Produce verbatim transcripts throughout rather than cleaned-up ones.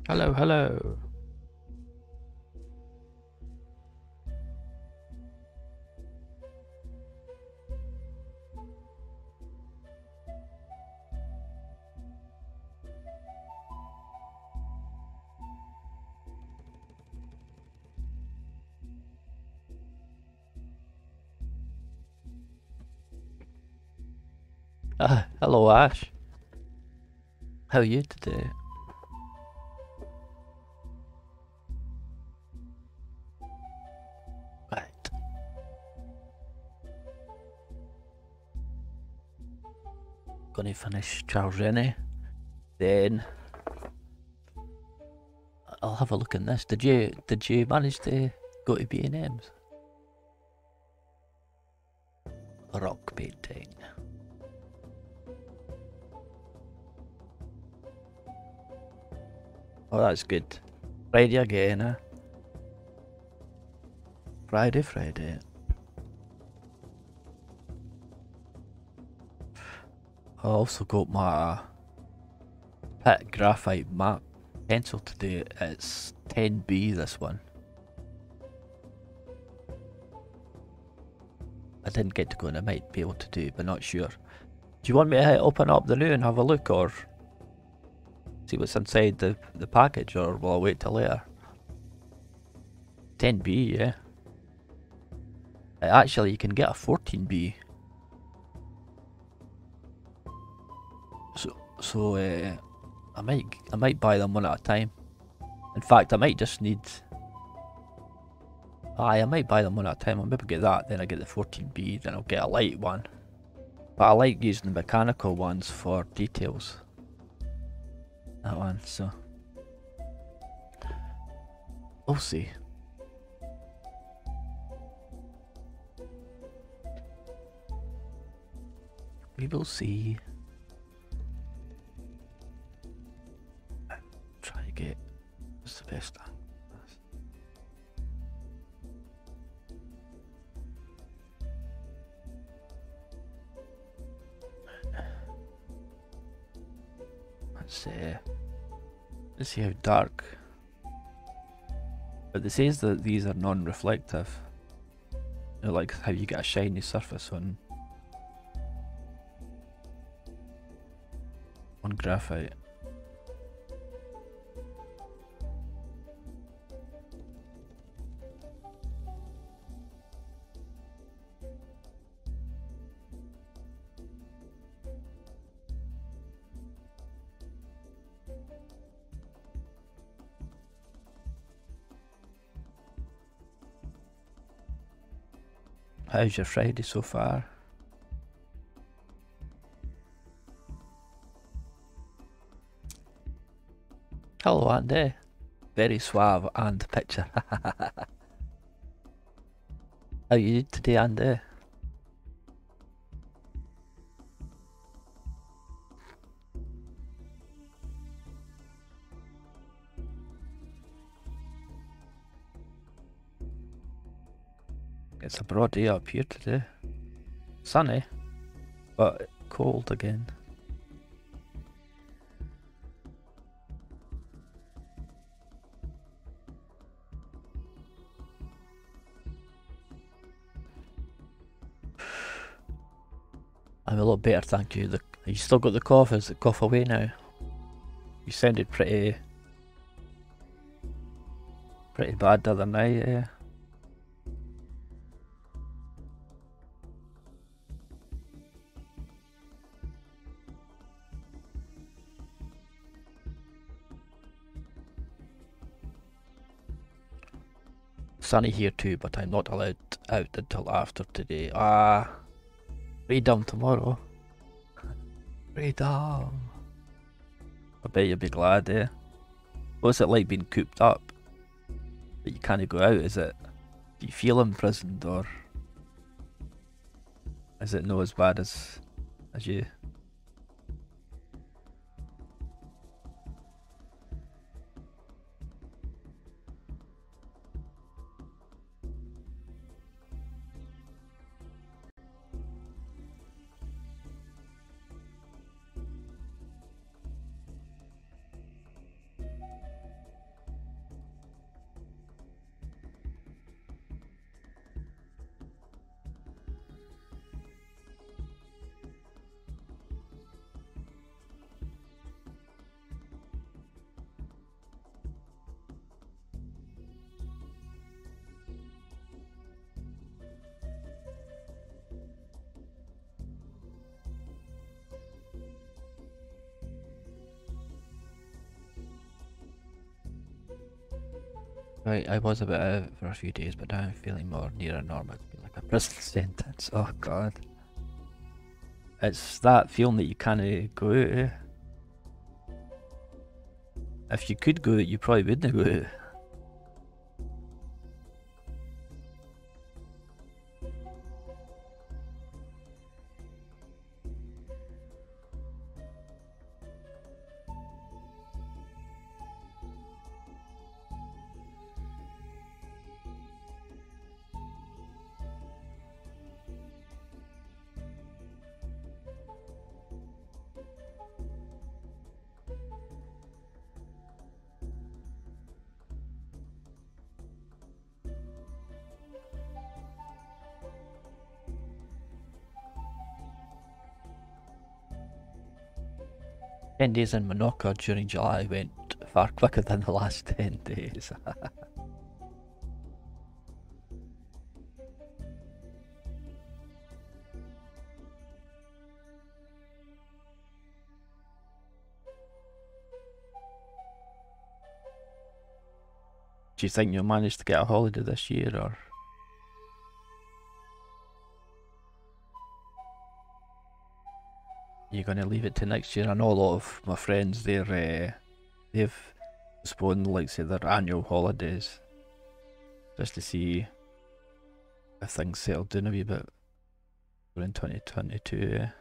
Hello, hello. Uh, hello, Ash. How are you today? Right. Gonna finish Charles Rennie. Then I'll have a look in this. Did you did you manage to go to B and M's? Rock painting. Oh, that's good. Friday again, huh? Friday, Friday. I also got my pet graphite map pencil today. It's ten B, this one. I didn't get to go and I might be able to do it, but not sure. Do you want me to open up the new and have a look, or see what's inside the, the package, or will I wait till later? ten B, yeah. Uh, Actually, you can get a fourteen B. So, so uh, I might, I might buy them one at a time. In fact, I might just need. Aye, I might buy them one at a time. I'll maybe get that, then I get the fourteen B, then I'll get a light one. But I like using the mechanical ones for details. That one, so we'll see. We will see. Try to get what's the best angle. Let's uh, let's see how dark. But it says that these are non-reflective. You know, like how you get a shiny surface on on graphite. How's your Friday so far? Hello, Andy. Very suave and picture. How you today, Andy? It's a broad day up here today. Sunny, but cold again. I'm a lot better, thank you. The, you still got the cough? Is the cough away now? You sounded pretty, pretty bad the other night. Yeah. Sunny here too, but I'm not allowed out until after today. Ah, freedom tomorrow. Freedom. I bet you'll be glad, eh? What's it like being cooped up? But you can't go out, is it? Do you feel imprisoned, or is it not as bad as as you? Right, I was a bit out for a few days, but now I'm feeling more near a normal. It's been like a prison sentence. Oh god. It's that feeling that you can't go out. Eh? If you could go out, you probably wouldn't go out. ten days in Menorca during July went far quicker than the last ten days. Do you think you'll manage to get a holiday this year, or are you going to leave it to next year? I know a lot of my friends, they're uh, they've postponed, like say, their annual holidays just to see if things settle down a wee bit. We're in twenty twenty-two. Eh?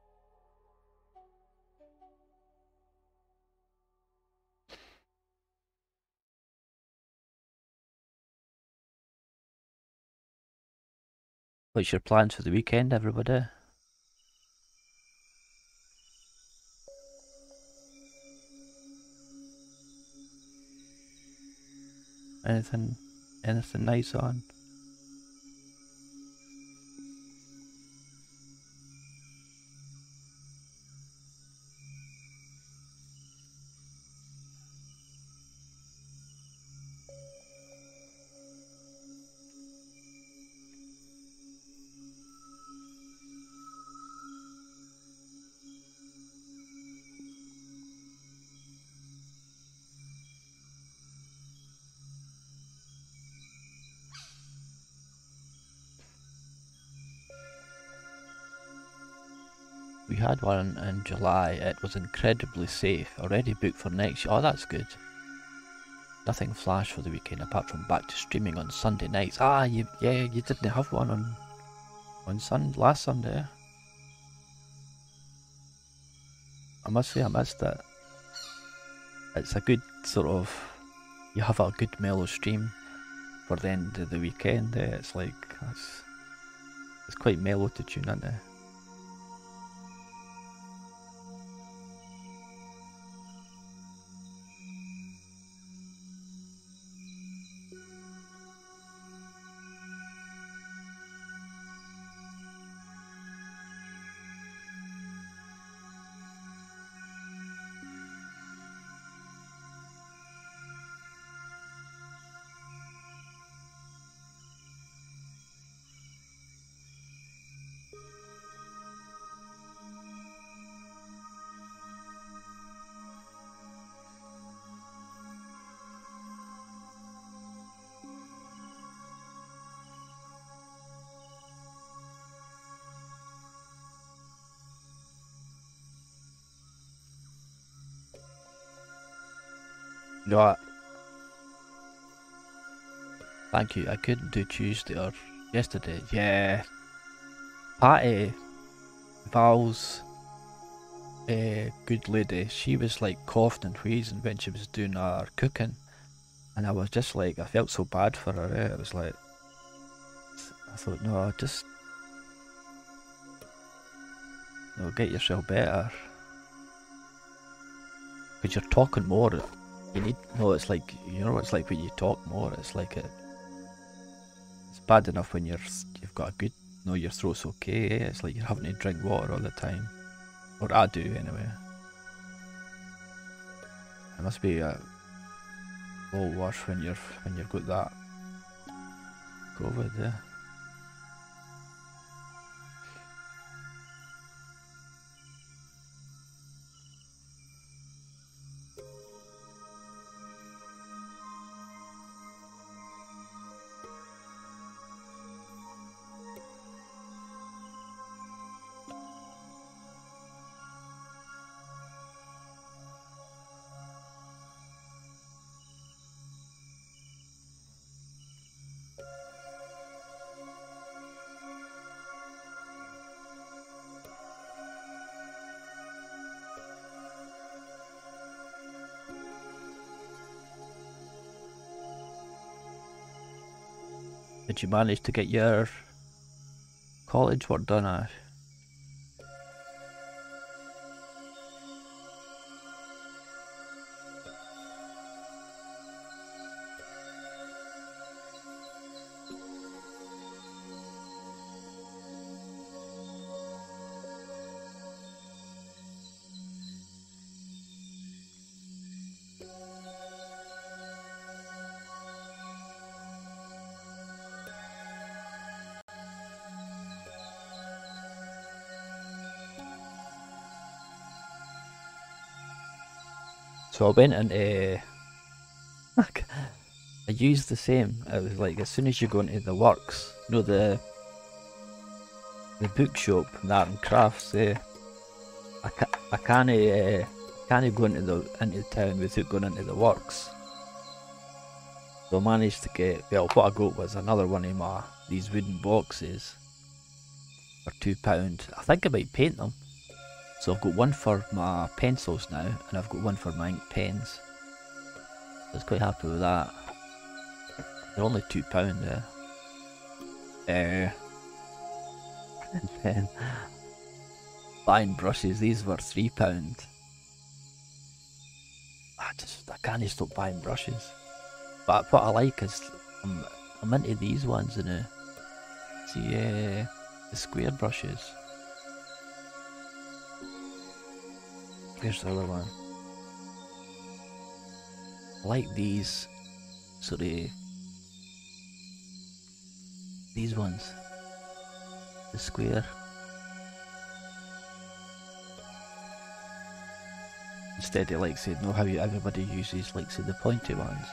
What's your plans for the weekend, everybody? Anything, anything nice on? We had one in July. It was incredibly safe. Already booked for next year. Oh, that's good. Nothing flash for the weekend apart from back to streaming on Sunday nights. Ah, you yeah, you didn't have one on on Sun last Sunday. I must say I missed it. It's a good sort of, you have a good mellow stream for the end of the weekend. Eh? It's like it's, it's quite mellow to tune into. You know what? Thank you. I couldn't do Tuesday or yesterday. Yeah. Patty, Val's uh, good lady, she was like coughing and wheezing when she was doing her cooking. And I was just like, I felt so bad for her. Eh? It was like, I thought, no, just, no, get yourself better. Because you're talking more. You need, no, it's like, you know what it's like when you talk more. It's like, it, it's bad enough when you're, you've got a good, no, your throat's okay. Eh? It's like you're having to drink water all the time. Or I do, anyway. It must be a lot worse when you're, when you've got that COVID, yeah. Did you manage to get your college work done, Ash? So I went into... I used the same. It was like as soon as you go into the works, you know, the the bookshop, the art and crafts. Uh, I ca I can't uh, can't go into the into town without going into the works. So I managed to get, well, what I got was another one of my these wooden boxes for two pound. I think I might paint them. So I've got one for my pencils now, and I've got one for my ink pens. So I was quite happy with that. They're only two pound there. Uh, and then buying brushes, these were three pound. I just I can't stop buying brushes. But what I like is I'm I'm into these ones, you know. See, uh, the square brushes. Here's the other one. I like these sort of these ones. The square. Instead of like saying, no, how you everybody uses like say the pointy ones.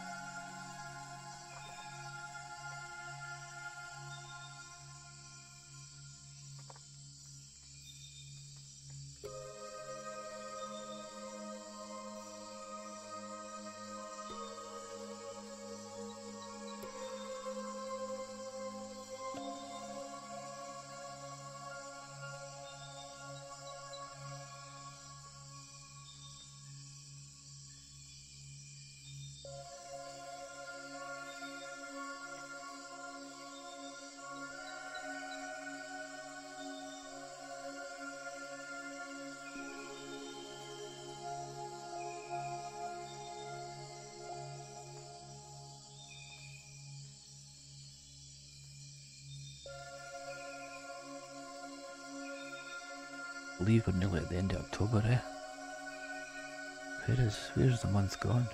I believe we're nearly at the end of October, eh? Where is, where's the month gone?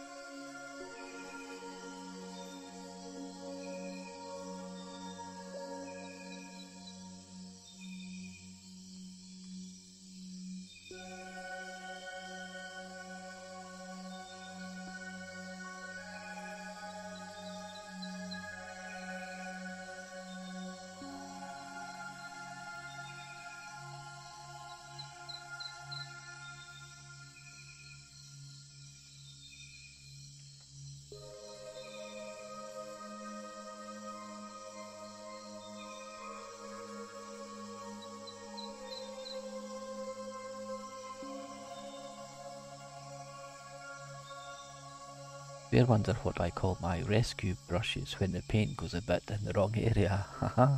I wonder what I call my rescue brushes when the paint goes a bit in the wrong area. Haha.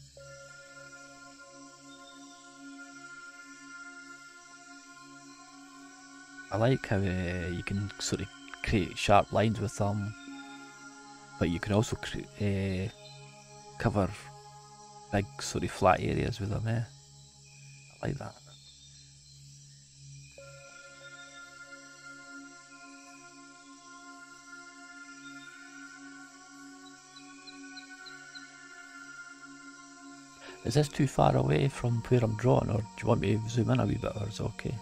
I like how uh, you can sort of create sharp lines with them, but you can also uh, cover big sort of flat areas with them. Eh? I like that. Is this too far away from where I'm drawing, or do you want me to zoom in a wee bit, or is it okay?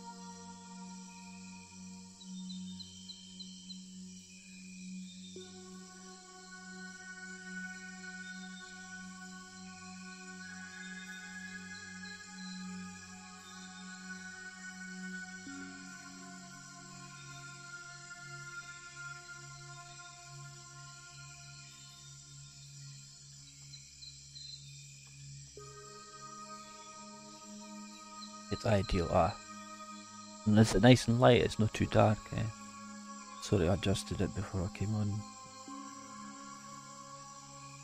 It's ideal, ah. And it's nice and light, it's not too dark, eh? Sorry, I adjusted it before I came on.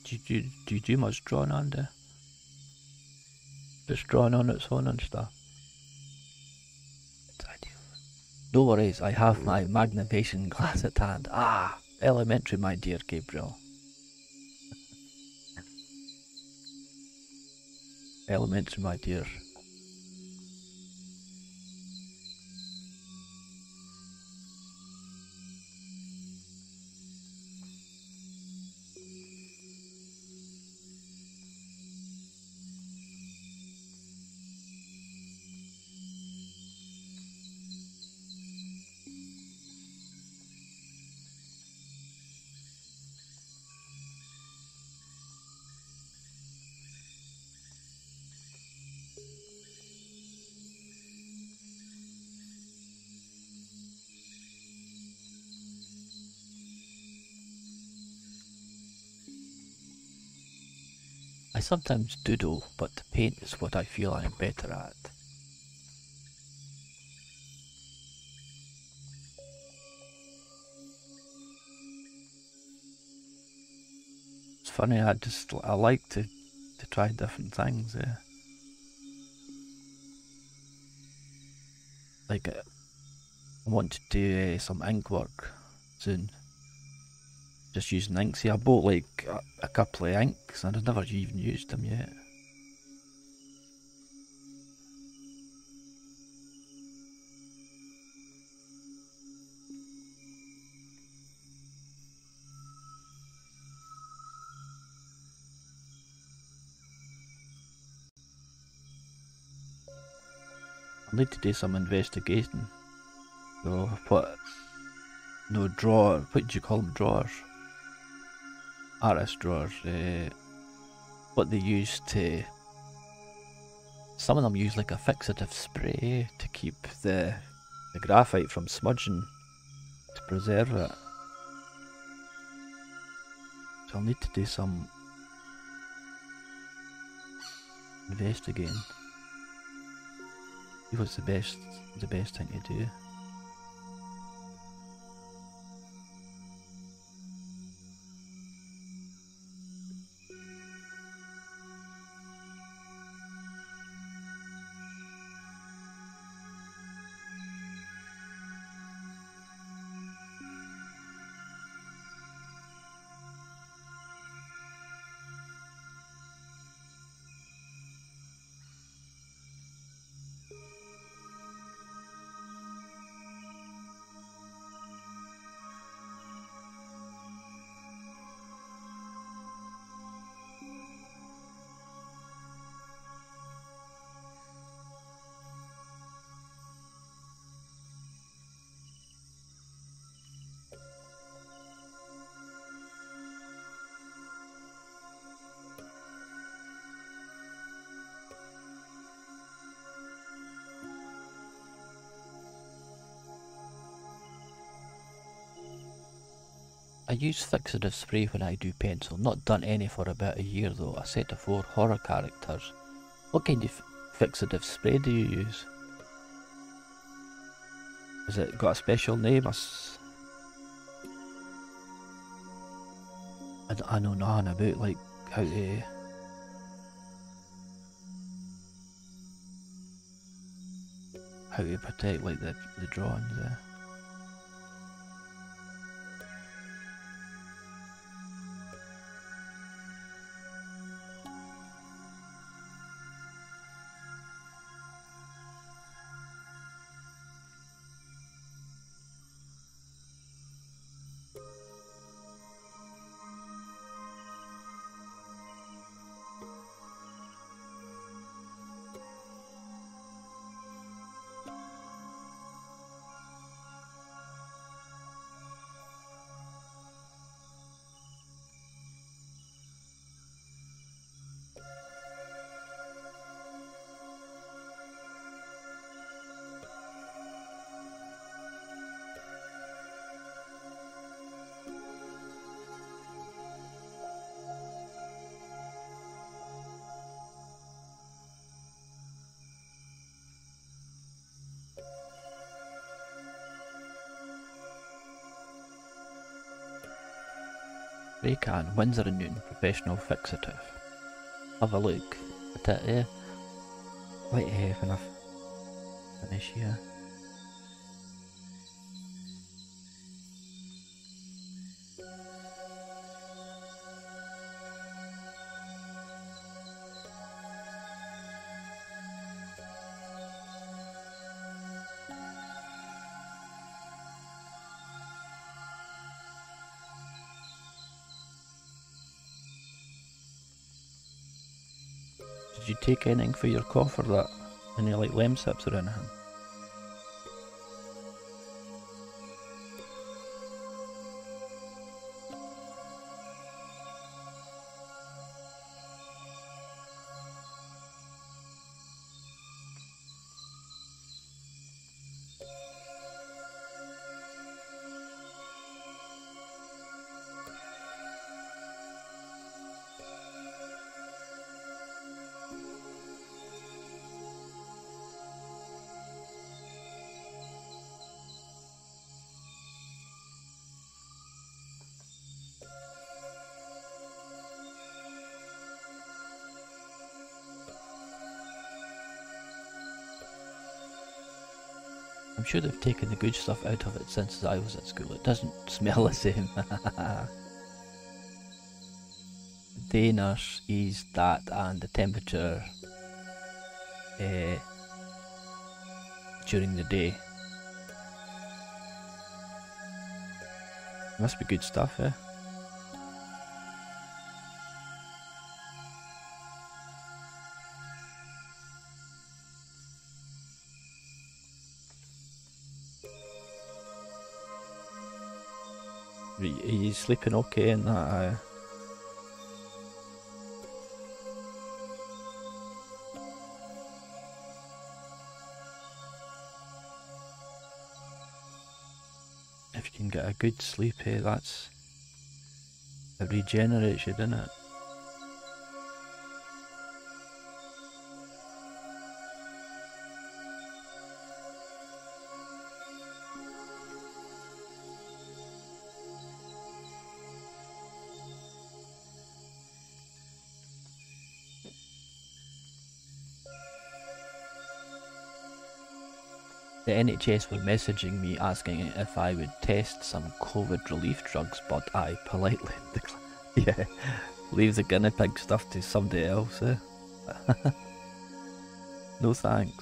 Do you do, do, you do much drawing, Andy? Just drawing on its own and stuff. It's ideal. No worries, I have my magnifying glass at hand. Ah, elementary, my dear Gabriel. Elementary, my dear. I sometimes doodle, but paint is what I feel I'm better at. It's funny, I just, I like to, to try different things, yeah. Like, uh, I want to do uh, some ink work soon. Just using inks. See, I bought like a, a couple of inks and I've never even used them yet. I need to do some investigation. So, what? No, drawer. What do you call them? Drawers? Artist drawers. Uh, what they use to. Some of them use like a fixative spray to keep the, the graphite from smudging, to preserve it. So I'll need to do some investigating. See what's the best, the best thing to do. I use fixative spray when I do pencil. Not done any for about a year though. I set to four horror characters. What kind of fixative spray do you use? Has it got a special name? I, s I, d I know nothing about like how to... how to protect like the, the drawings there. Raycan, Windsor and Newton, professional fixative. Have a look at it there. Wait here when I finish here. Did you take anything for your cough or that? Any like Lemsips or anything? I'm sure they've taken the good stuff out of it since I was at school. It doesn't smell the same. Day nurse is that and the temperature uh, during the day. Must be good stuff, eh? Are you sleeping okay in that? Uh, if you can get a good sleep, eh, that's it regenerates you, doesn't it? The N H S were messaging me asking if I would test some COVID relief drugs, but I politely declined. Yeah, leave the guinea pig stuff to somebody else, eh? No thanks.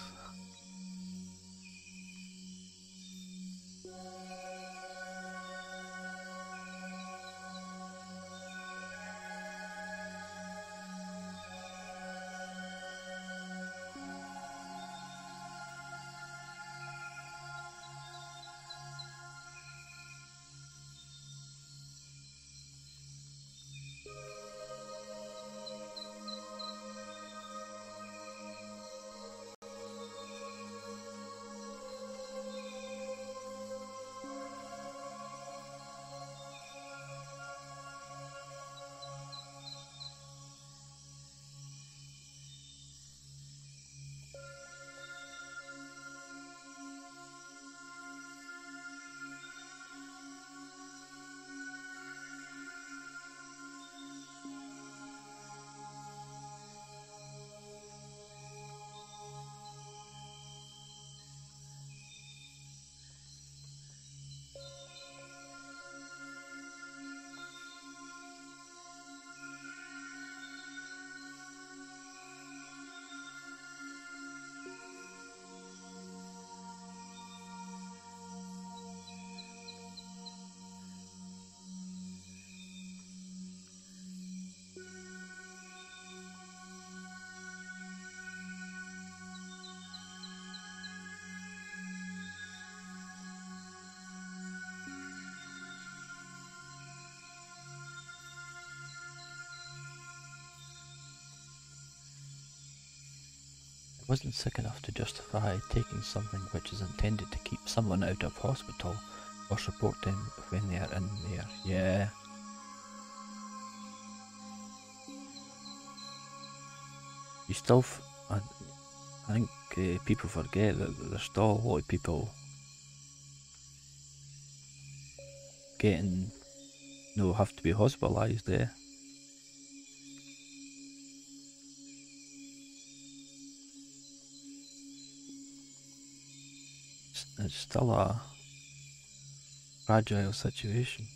I wasn't sick enough to justify taking something which is intended to keep someone out of hospital or support them when they are in there. Yeah. You still, f I, I think uh, people forget that there's still a lot of people getting No, have to be hospitalised there. It's, it's still a fragile situation.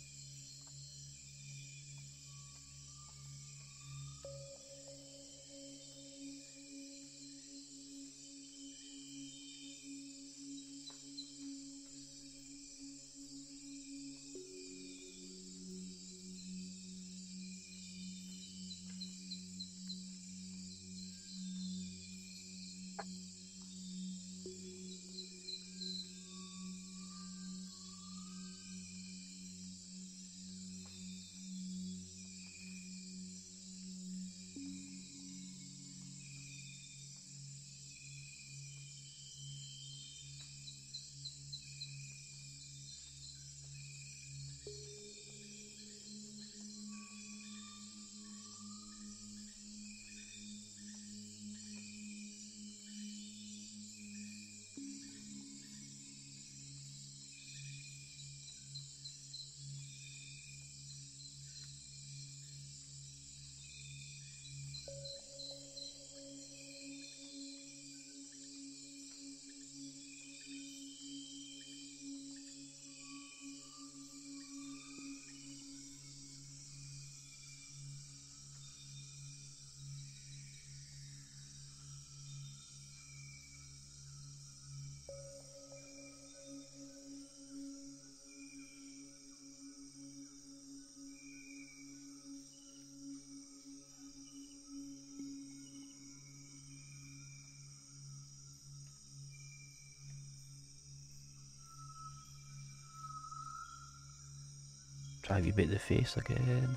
Drive you bit the face again.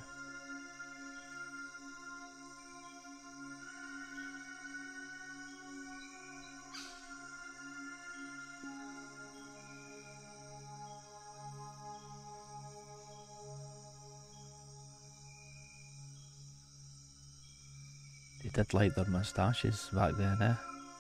They did like their moustaches back then, eh?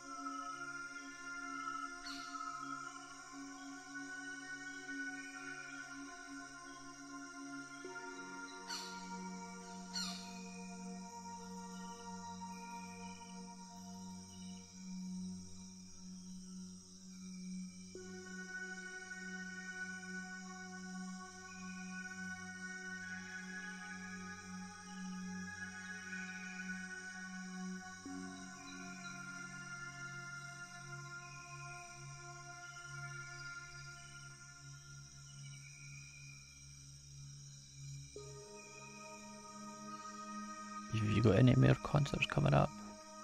Have you got any more concerts coming up?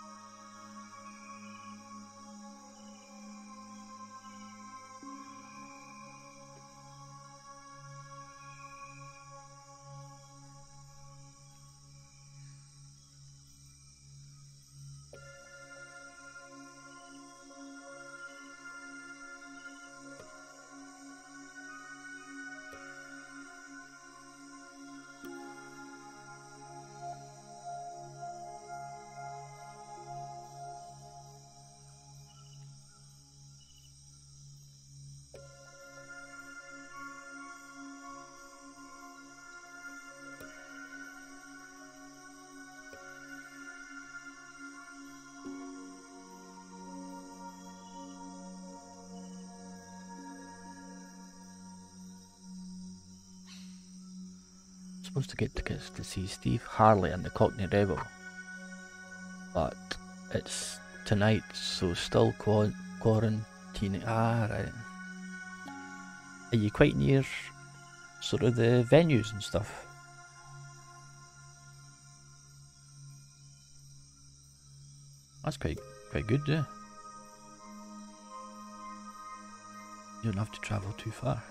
Supposed to get tickets to see Steve Harley and the Cockney Rebel, but it's tonight, so still qu quarantining. Ah, right. Are you quite near sort of the venues and stuff? That's quite quite good, yeah. You don't have to travel too far.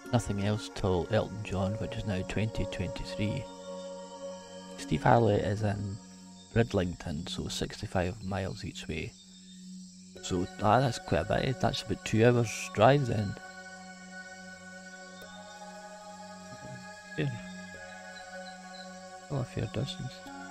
nothing else till Elton John, which is now twenty twenty-three. Steve Harley is in Bridlington, so sixty-five miles each way. So ah, that's quite a bit. That's about two hours drive then. Yeah. Well, a fair distance.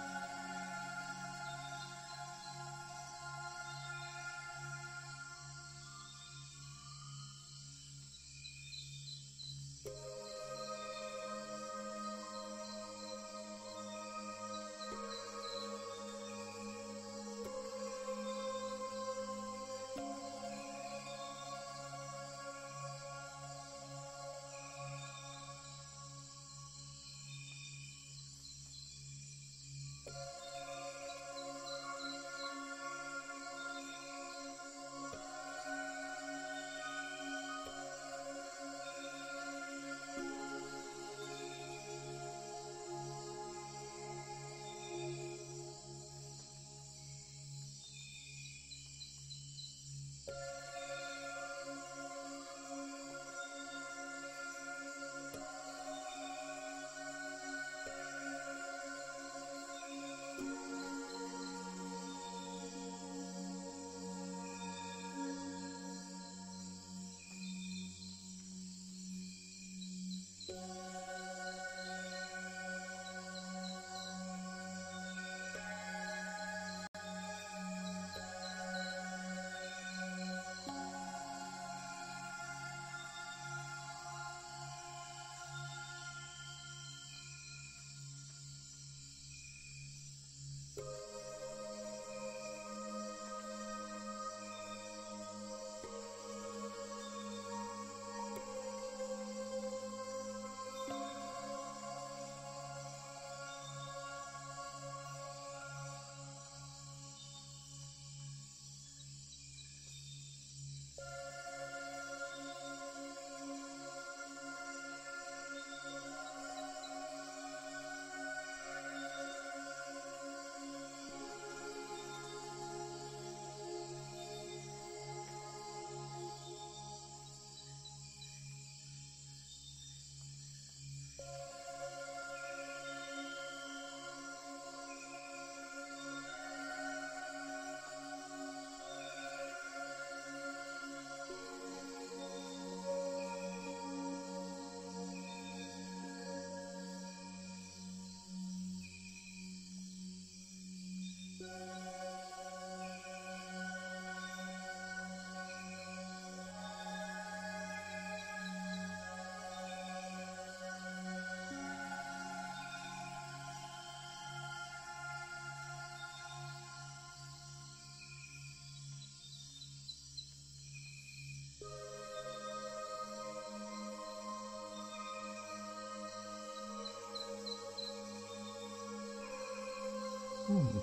Hmm.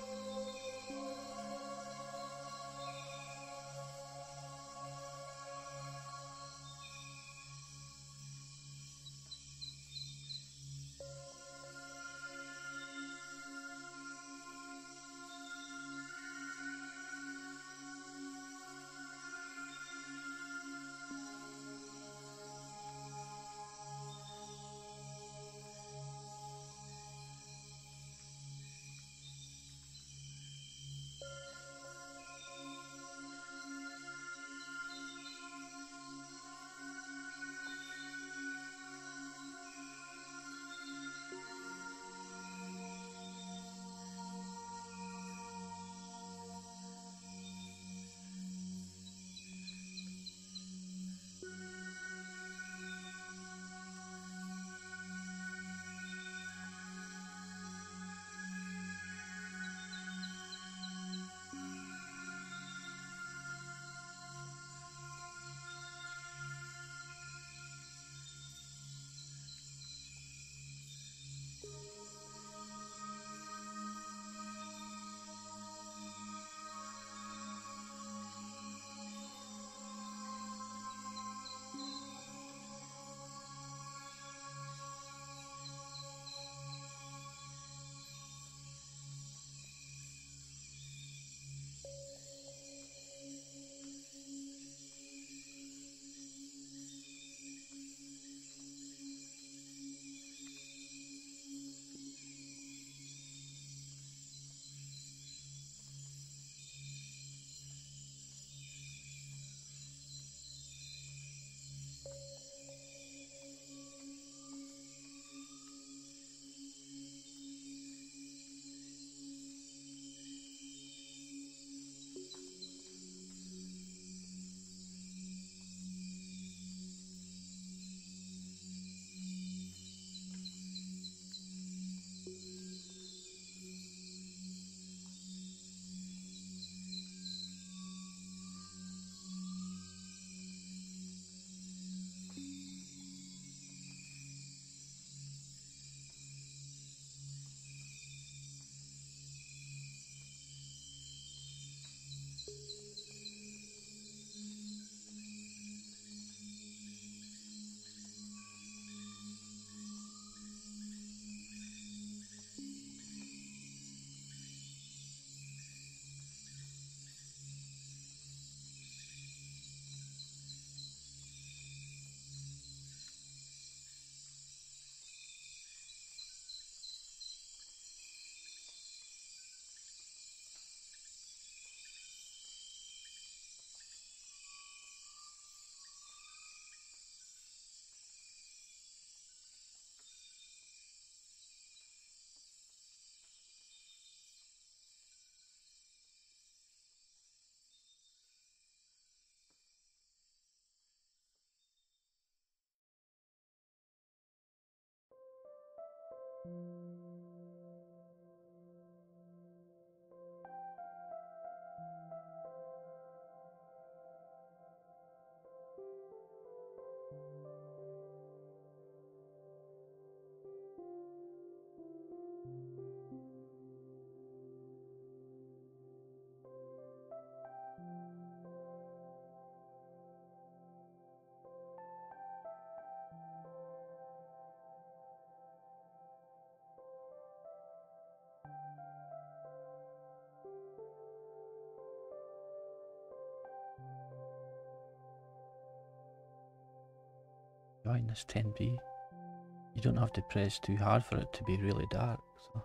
Join this ten B. You don't have to press too hard for it to be really dark, so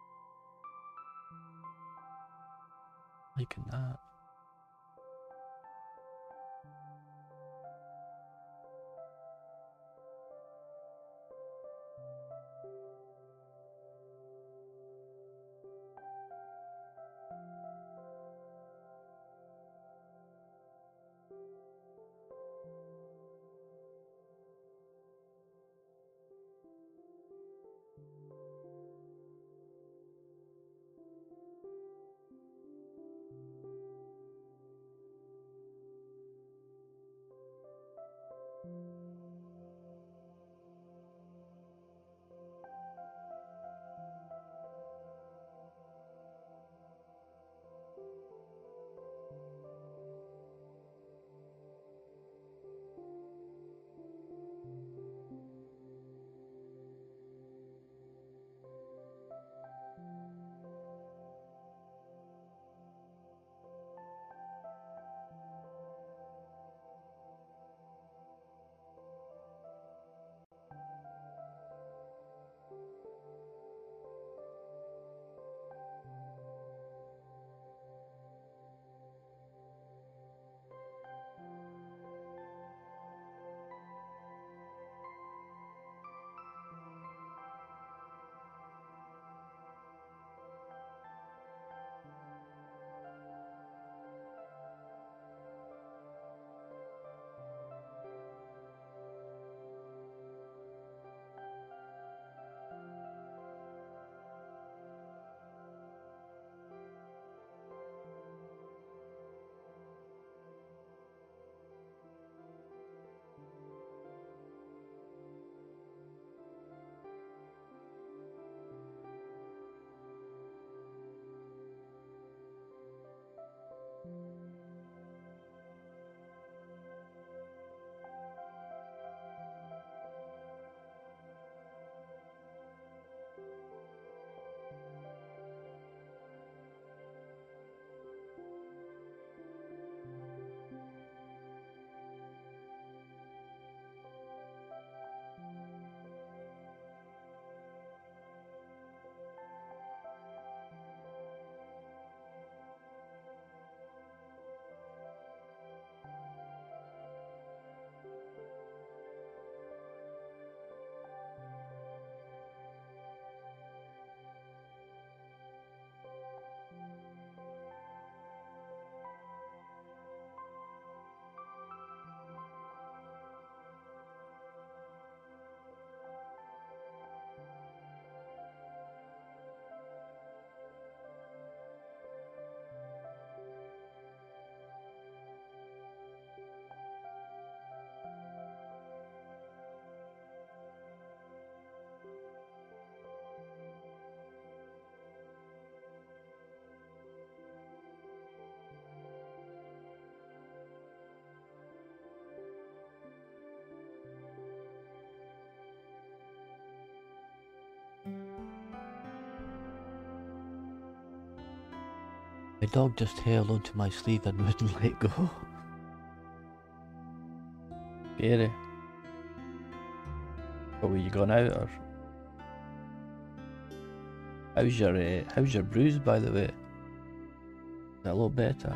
liking that. My dog just held onto my sleeve and wouldn't let go. Scary. Oh, were you gone out or? How's your uh, how's your bruise, by the way? Is that a lot better?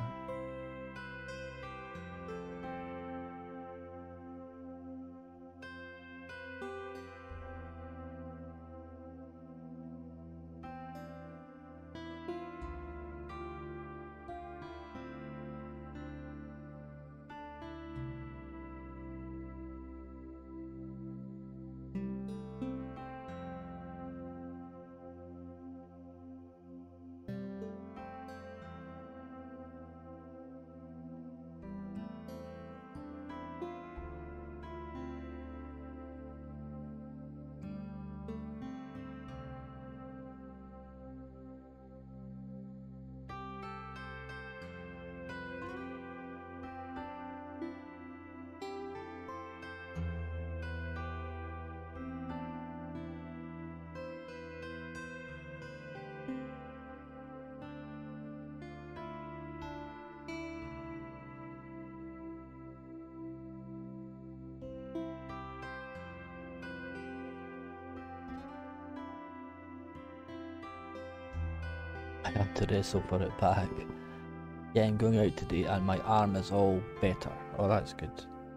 I have to wrestle for it back. Yeah, I'm going out today and my arm is all better. Oh, that's good.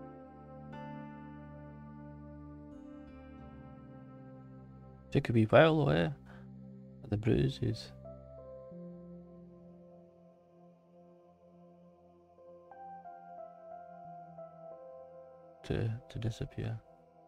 Took a wee while though, eh? The bruises. To, to disappear.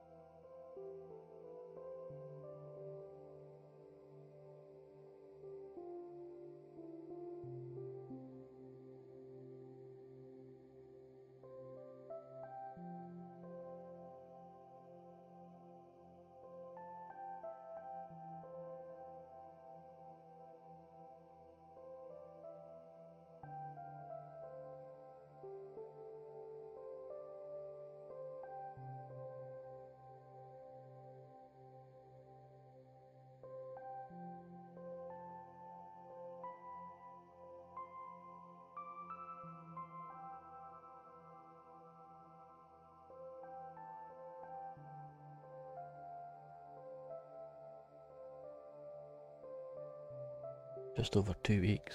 Just over two weeks.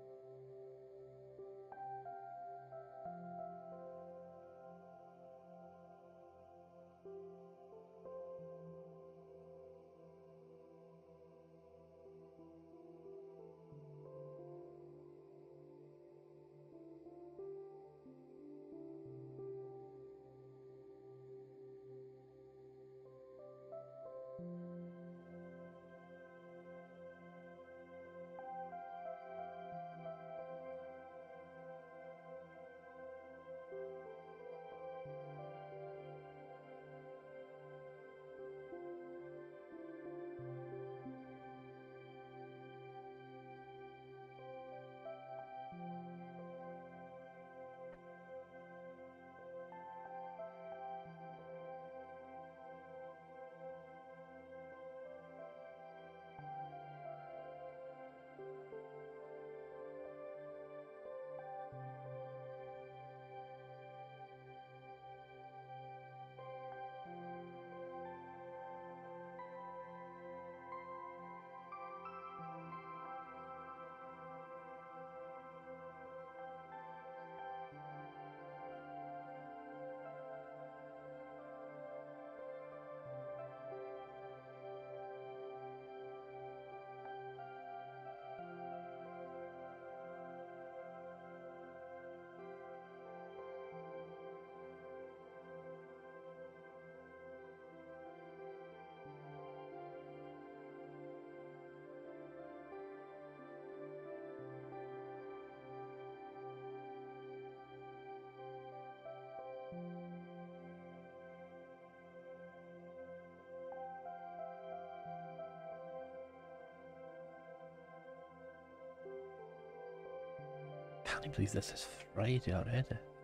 Can't believe this is Friday already.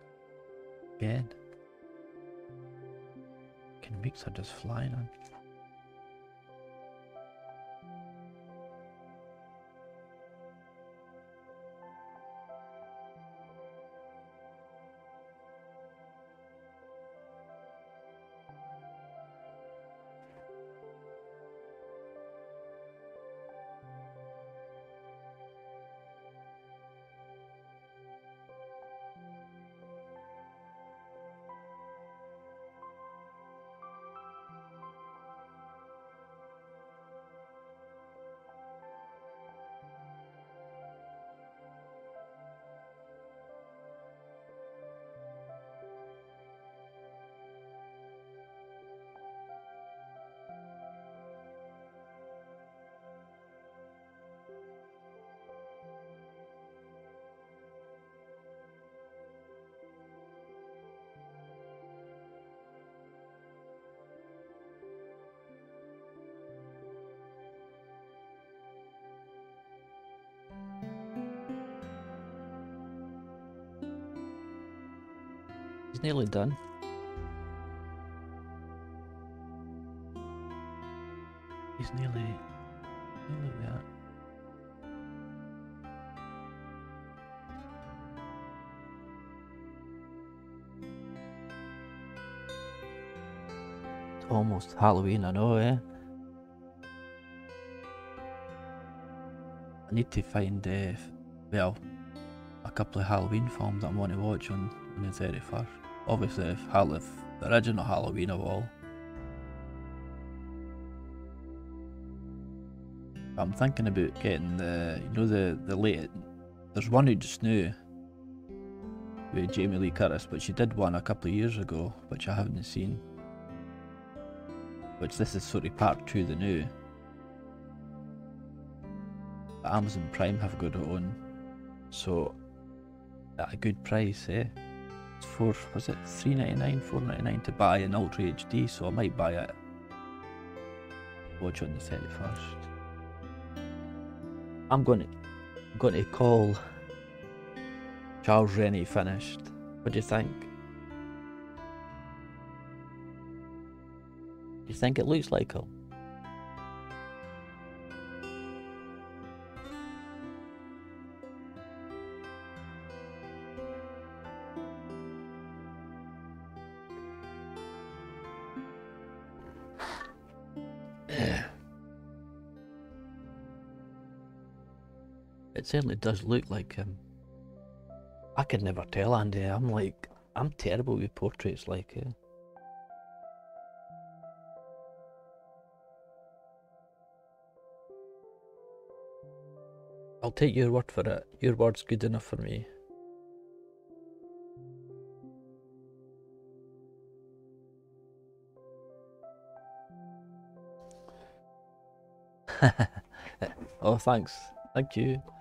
Again. Can weeks are just flying on. He's nearly done. He's nearly, nearly there. It's almost Halloween, I know, eh? I need to find, uh, well, a couple of Halloween films that I want to watch on, on the thirty-first. Obviously, if, Hall if the original Halloween of all. I'm thinking about getting the, you know, the, the late, there's one who just new with Jamie Lee Curtis, but she did one a couple of years ago, which I haven't seen. Which this is sort of part two, the new. But Amazon Prime have got it on, so at a good price, eh? It's for, was it three ninety-nine, four ninety-nine to buy in Ultra H D, so I might buy it. Watch it on the thirty-first. I'm going to, I'm going to call Charles Rennie finished. What do you think? Do you think it looks like him? It certainly does look like him. I could never tell, Andy. I'm like, I'm terrible with portraits like it. I'll take your word for it. Your word's good enough for me. Oh, thanks. Thank you.